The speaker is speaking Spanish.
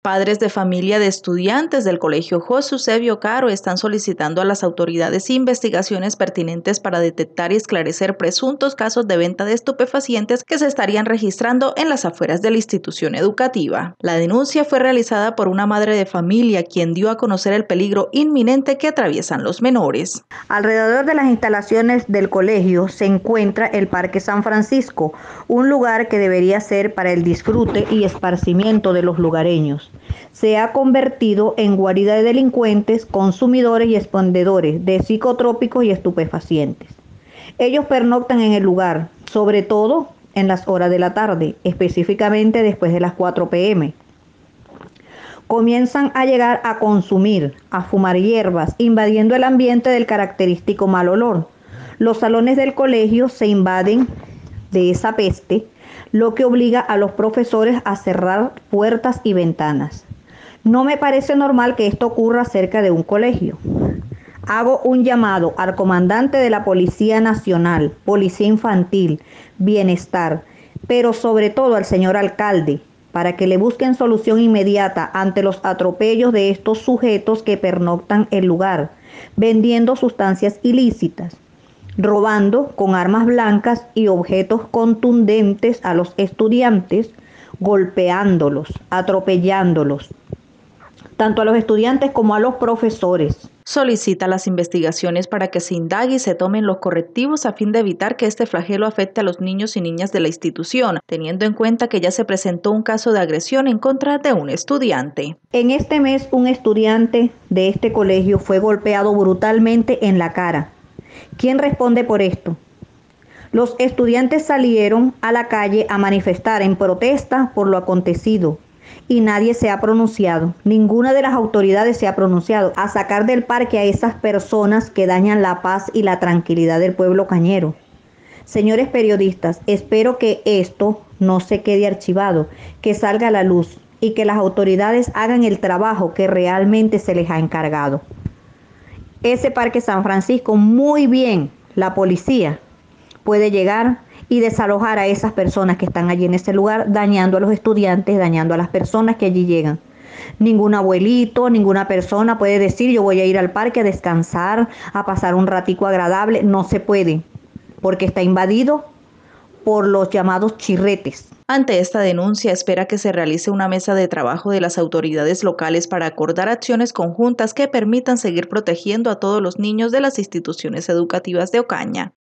Padres de familia de estudiantes del Colegio José Eusebio Caro están solicitando a las autoridades investigaciones pertinentes para detectar y esclarecer presuntos casos de venta de estupefacientes que se estarían registrando en las afueras de la institución educativa. La denuncia fue realizada por una madre de familia quien dio a conocer el peligro inminente que atraviesan los menores. Alrededor de las instalaciones del colegio se encuentra el Parque San Francisco, un lugar que debería ser para el disfrute y esparcimiento de los lugareños. Se ha convertido en guarida de delincuentes, consumidores y expendedores de psicotrópicos y estupefacientes. Ellos pernoctan en el lugar, sobre todo en las horas de la tarde, específicamente después de las 4 p.m. Comienzan a llegar a consumir, a fumar hierbas, invadiendo el ambiente del característico mal olor. Los salones del colegio se invaden de esa peste, lo que obliga a los profesores a cerrar puertas y ventanas. No me parece normal que esto ocurra cerca de un colegio. Hago un llamado al comandante de la Policía Nacional, Policía Infantil, Bienestar, pero sobre todo al señor alcalde, para que le busquen solución inmediata ante los atropellos de estos sujetos que pernoctan el lugar, vendiendo sustancias ilícitas, robando con armas blancas y objetos contundentes a los estudiantes, golpeándolos, atropellándolos, tanto a los estudiantes como a los profesores. Solicita las investigaciones para que se indague y se tomen los correctivos a fin de evitar que este flagelo afecte a los niños y niñas de la institución, teniendo en cuenta que ya se presentó un caso de agresión en contra de un estudiante. En este mes, un estudiante de este colegio fue golpeado brutalmente en la cara. ¿Quién responde por esto? Los estudiantes salieron a la calle a manifestar en protesta por lo acontecido. Y nadie se ha pronunciado, ninguna de las autoridades se ha pronunciado a sacar del parque a esas personas que dañan la paz y la tranquilidad del pueblo cañero. Señores periodistas, espero que esto no se quede archivado, que salga a la luz y que las autoridades hagan el trabajo que realmente se les ha encargado. Ese Parque San Francisco, muy bien, la policía puede llegar y desalojar a esas personas que están allí en ese lugar, dañando a los estudiantes, dañando a las personas que allí llegan. Ningún abuelito, ninguna persona puede decir yo voy a ir al parque a descansar, a pasar un ratico agradable. No se puede, porque está invadido por los llamados chirretes. Ante esta denuncia, espera que se realice una mesa de trabajo de las autoridades locales para acordar acciones conjuntas que permitan seguir protegiendo a todos los niños de las instituciones educativas de Ocaña.